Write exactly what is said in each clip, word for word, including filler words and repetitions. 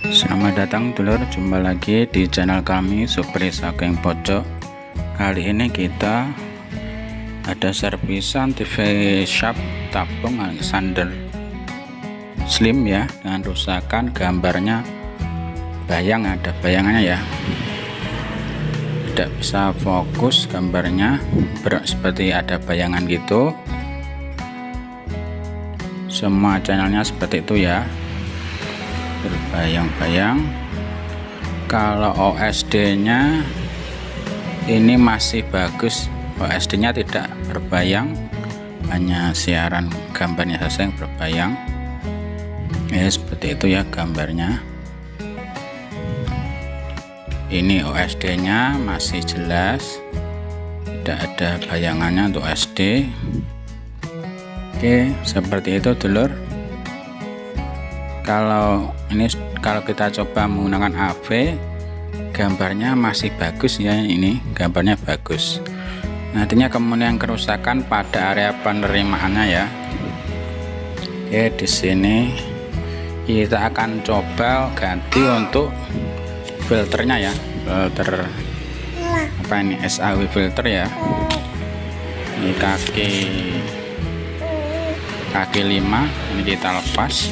Selamat datang dulur, jumpa lagi di channel kami Supri Saking Pojok. Kali ini kita ada servisan T V Sharp tabung Alexander Slim ya, dengan rusakan gambarnya bayang, ada bayangannya ya, tidak bisa fokus gambarnya, ber seperti ada bayangan gitu. Semua channelnya seperti itu ya, berbayang-bayang. Kalau O S D nya ini masih bagus, O S D nya tidak berbayang, hanya siaran gambarnya saja yang berbayang ya, seperti itu ya gambarnya. Ini O S D nya masih jelas, tidak ada bayangannya untuk O S D. Oke, seperti itu dulur. Kalau ini kalau kita coba menggunakan A V, gambarnya masih bagus ya, ini gambarnya bagus. Nantinya kemudian kerusakan pada area penerimaannya ya. Oke, di sini kita akan coba ganti untuk filternya ya, filter apa ini, S A W filter ya. Ini kaki kaki lima ini kita lepas.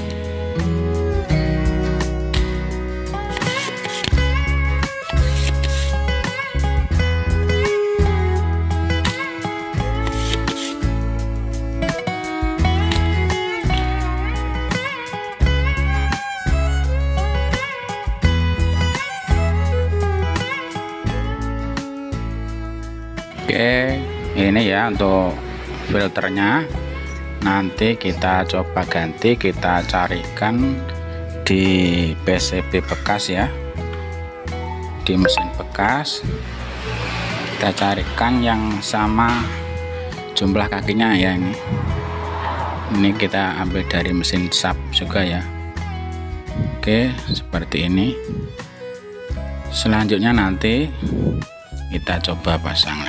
Oke, ini ya untuk filternya. Nanti kita coba ganti, kita carikan di P C B bekas ya, di mesin bekas kita carikan yang sama jumlah kakinya ya. Ini ini kita ambil dari mesin sub juga ya. Oke, seperti ini. Selanjutnya nanti kita coba pasang.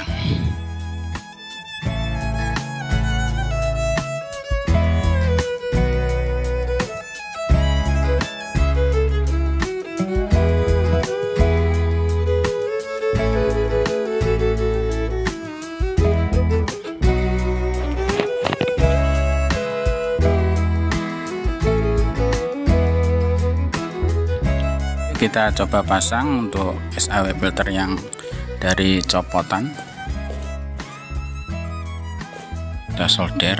Kita coba pasang untuk S A W filter yang dari copotan. Kita solder.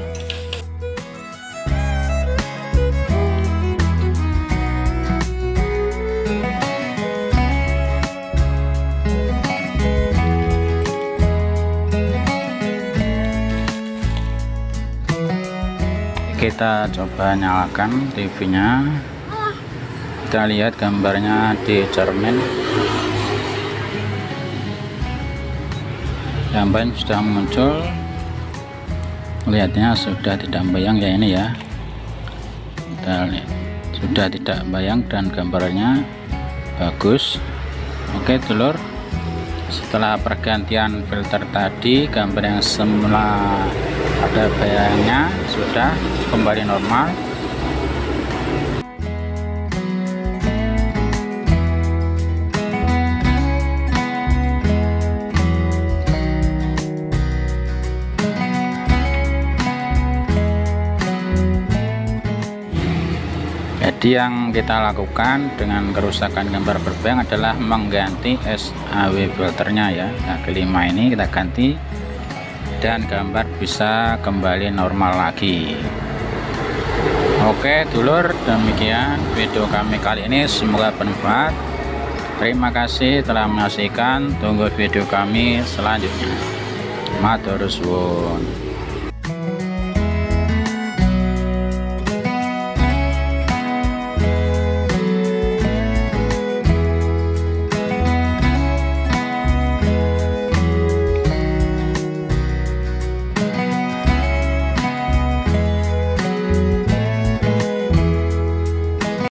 Kita coba nyalakan T V-nya. Kita lihat gambarnya di cermin, gambar sudah muncul, lihatnya sudah tidak bayang ya, ini ya, kita lihat sudah tidak bayang dan gambarnya bagus. Oke dulur, setelah pergantian filter tadi, gambar yang semula ada bayangnya sudah kembali normal. Jadi yang kita lakukan dengan kerusakan gambar berbayang adalah mengganti S A W filternya ya. Nah, kelima ini kita ganti dan gambar bisa kembali normal lagi. Oke dulur, demikian video kami kali ini, semoga bermanfaat. Terima kasih telah menyaksikan, tunggu video kami selanjutnya. Matur suwun.